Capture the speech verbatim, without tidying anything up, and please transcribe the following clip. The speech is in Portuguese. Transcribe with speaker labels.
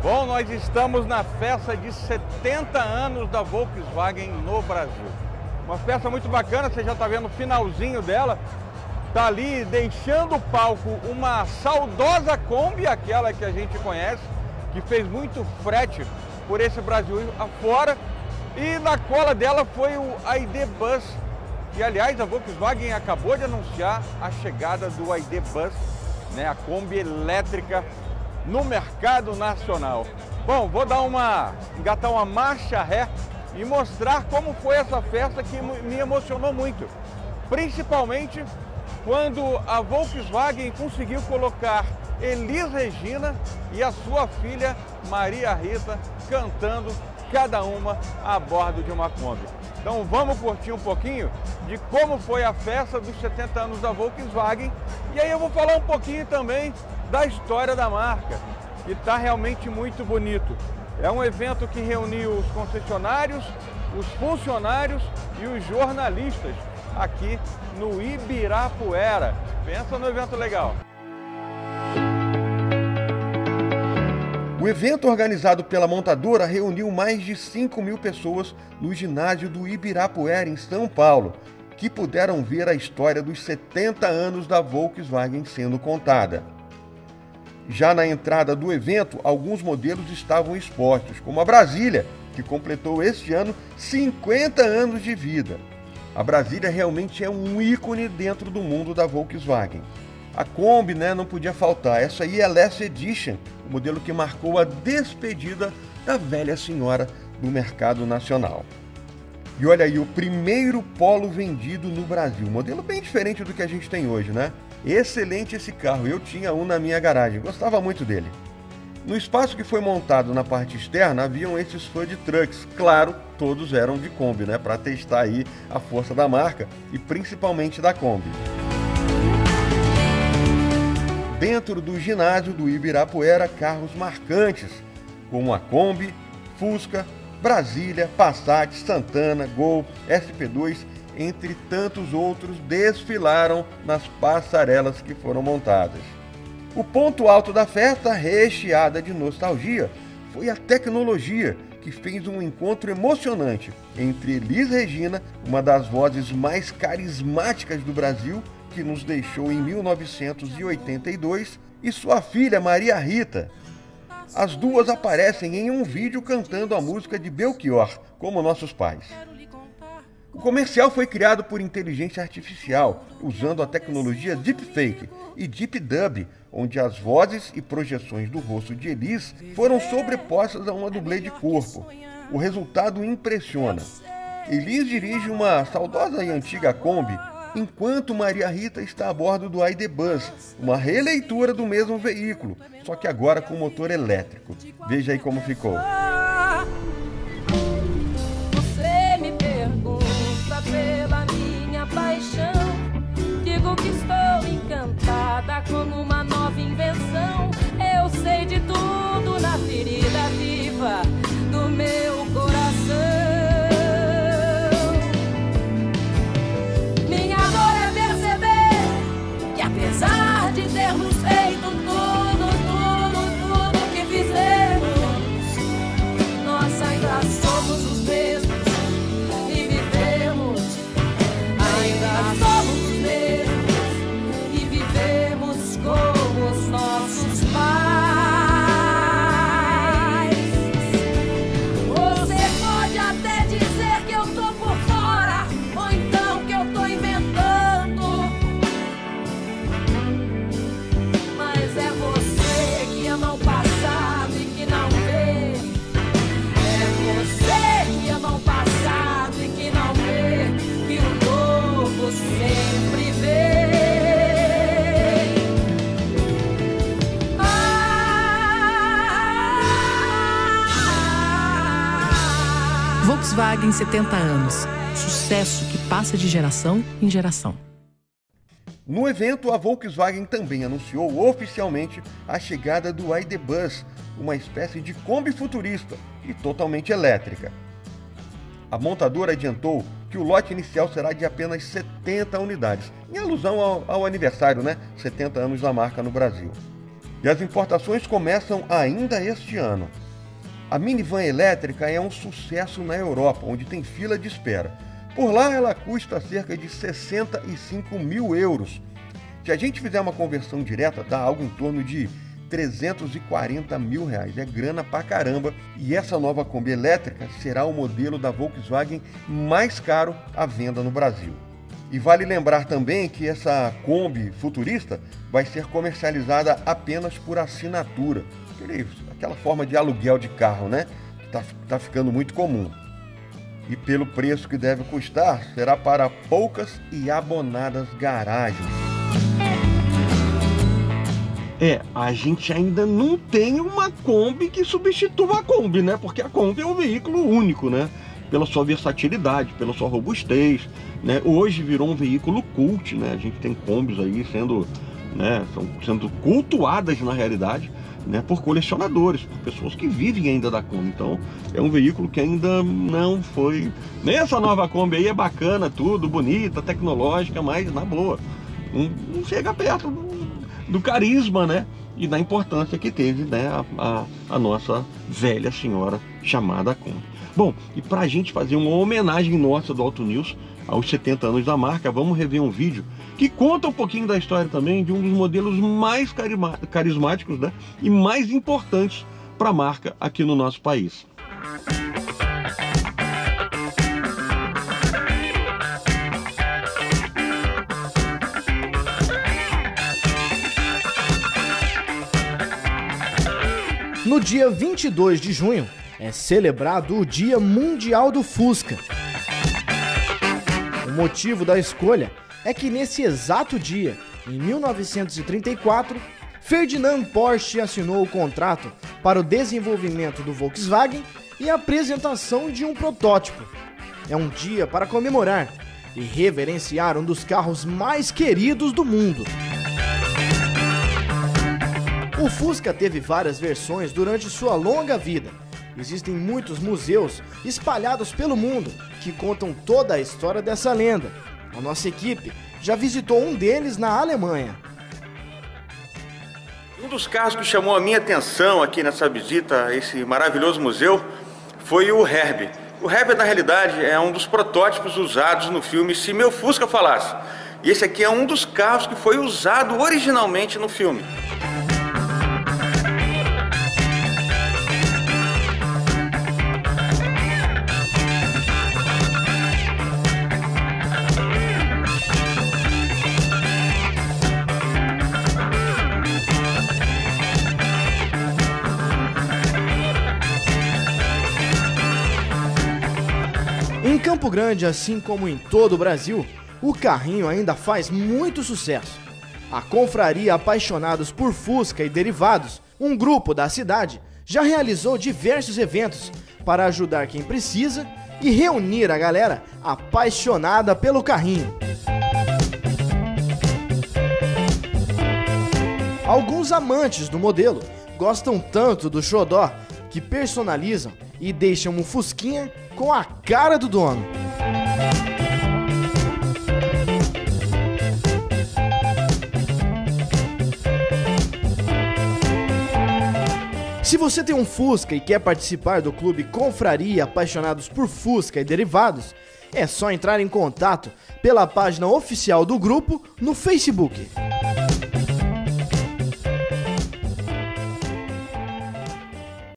Speaker 1: Bom, nós estamos na festa de setenta anos da Volkswagen no Brasil. Uma festa muito bacana, você já está vendo o finalzinho dela. Está ali deixando o palco uma saudosa Kombi, aquela que a gente conhece, que fez muito frete por esse Brasil afora. E na cola dela foi o I D Bus, que aliás a Volkswagen acabou de anunciar a chegada do I D Bus, né, a Kombi elétrica no mercado nacional. Bom, vou dar uma, engatar uma marcha ré e mostrar como foi essa festa que me emocionou muito. Principalmente quando a Volkswagen conseguiu colocar Elis Regina e a sua filha Maria Rita cantando cada uma a bordo de uma Kombi. Então vamos curtir um pouquinho de como foi a festa dos setenta anos da Volkswagen e aí eu vou falar um pouquinho também da história da marca, que está realmente muito bonito. É um evento que reuniu os concessionários, os funcionários e os jornalistas aqui no Ibirapuera. Pensa no evento legal.
Speaker 2: O evento organizado pela montadora reuniu mais de cinco mil pessoas no ginásio do Ibirapuera, em São Paulo, que puderam ver a história dos setenta anos da Volkswagen sendo contada. Já na entrada do evento, alguns modelos estavam expostos, como a Brasília, que completou este ano cinquenta anos de vida. A Brasília realmente é um ícone dentro do mundo da Volkswagen. A Kombi, né, não podia faltar. Essa aí é a Last Edition, o modelo que marcou a despedida da velha senhora do mercado nacional. E olha aí, o primeiro Polo vendido no Brasil. Um modelo bem diferente do que a gente tem hoje, né? Excelente esse carro, eu tinha um na minha garagem, gostava muito dele. No espaço que foi montado na parte externa, haviam esses food trucks. Claro, todos eram de Kombi, né? Para testar aí a força da marca e principalmente da Kombi. Dentro do ginásio do Ibirapuera, carros marcantes, como a Kombi, Fusca, Brasília, Passat, Santana, Gol, S P dois, entre tantos outros, desfilaram nas passarelas que foram montadas. O ponto alto da festa, recheada de nostalgia, foi a tecnologia, que fez um encontro emocionante entre Elis Regina, uma das vozes mais carismáticas do Brasil, que nos deixou em mil novecentos e oitenta e dois, e sua filha Maria Rita. As duas aparecem em um vídeo cantando a música de Belchior, como nossos pais. O comercial foi criado por inteligência artificial, usando a tecnologia Deepfake e Deep Dub, onde as vozes e projeções do rosto de Elis foram sobrepostas a uma dublê de corpo. O resultado impressiona. Elis dirige uma saudosa e antiga Kombi, enquanto Maria Rita está a bordo do I D Bus, uma releitura do mesmo veículo, só que agora com motor elétrico. Veja aí como ficou.
Speaker 3: Você me pergunta pela minha paixão, digo que estou encantada como uma nova invenção. Eu sei de tudo na ferida viva do meu coração. Apesar de termos feito tudo, tudo, tudo que fizemos, nós ainda somos os mesmos e vivemos. Ainda somos os mesmos e vivemos como os nossos pais. Você pode até dizer que eu tô por fora, ou então que eu tô inventando. Sempre vem. Ah,
Speaker 4: Volkswagen setenta anos. Sucesso que passa de geração em geração.
Speaker 2: No evento, a Volkswagen também anunciou oficialmente a chegada do I D Bus, uma espécie de Kombi futurista e totalmente elétrica. A montadora adiantou que o lote inicial será de apenas setenta unidades, em alusão ao, ao aniversário, né? setenta anos da marca no Brasil. E as importações começam ainda este ano. A minivan elétrica é um sucesso na Europa, onde tem fila de espera. Por lá ela custa cerca de sessenta e cinco mil euros. Se a gente fizer uma conversão direta, dá algo em torno de trezentos e quarenta mil reais. É grana pra caramba. E essa nova Kombi elétrica será o modelo da Volkswagen mais caro à venda no Brasil. E vale lembrar também que essa Kombi futurista vai ser comercializada apenas por assinatura. Aquele, aquela forma de aluguel de carro, né? Que tá, tá ficando muito comum. E pelo preço que deve custar, será para poucas e abonadas garagens.
Speaker 5: É, a gente ainda não tem uma Kombi que substitua a Kombi, né? Porque a Kombi é um veículo único, né? Pela sua versatilidade, pela sua robustez, né? Hoje virou um veículo cult, né? A gente tem Kombis aí sendo, né, são sendo cultuadas na realidade, né, por colecionadores, por pessoas que vivem ainda da Kombi. Então é um veículo que ainda não foi... Essa nova Kombi aí é bacana, tudo, bonita, tecnológica, mas na boa, não, não chega perto do, do carisma, né, e da importância que teve, né, a, a, a nossa velha senhora chamada Kombi. Bom, e para a gente fazer uma homenagem nossa do Auto News aos setenta anos da marca, vamos rever um vídeo que conta um pouquinho da história também de um dos modelos mais carismáticos, né, e mais importantes para a marca aqui no nosso país.
Speaker 6: No dia vinte e dois de junho, é celebrado o Dia Mundial do Fusca. O motivo da escolha é que nesse exato dia, em mil novecentos e trinta e quatro, Ferdinand Porsche assinou o contrato para o desenvolvimento do Volkswagen e a apresentação de um protótipo. É um dia para comemorar e reverenciar um dos carros mais queridos do mundo. O Fusca teve várias versões durante sua longa vida. Existem muitos museus espalhados pelo mundo que contam toda a história dessa lenda. A nossa equipe já visitou um deles na Alemanha.
Speaker 1: Um dos carros que chamou a minha atenção aqui nessa visita a esse maravilhoso museu foi o Herbie. O Herbie, na realidade, é um dos protótipos usados no filme Se Meu Fusca Falasse. E esse aqui é um dos carros que foi usado originalmente no filme.
Speaker 6: Em Campo Grande, assim como em todo o Brasil, o carrinho ainda faz muito sucesso. A Confraria Apaixonados por Fusca e Derivados, um grupo da cidade, já realizou diversos eventos para ajudar quem precisa e reunir a galera apaixonada pelo carrinho. Alguns amantes do modelo gostam tanto do xodó que personalizam e deixam um Fusquinha com a cara do dono. Se você tem um Fusca e quer participar do clube Confraria Apaixonados por Fusca e Derivados, é só entrar em contato pela página oficial do grupo no Facebook.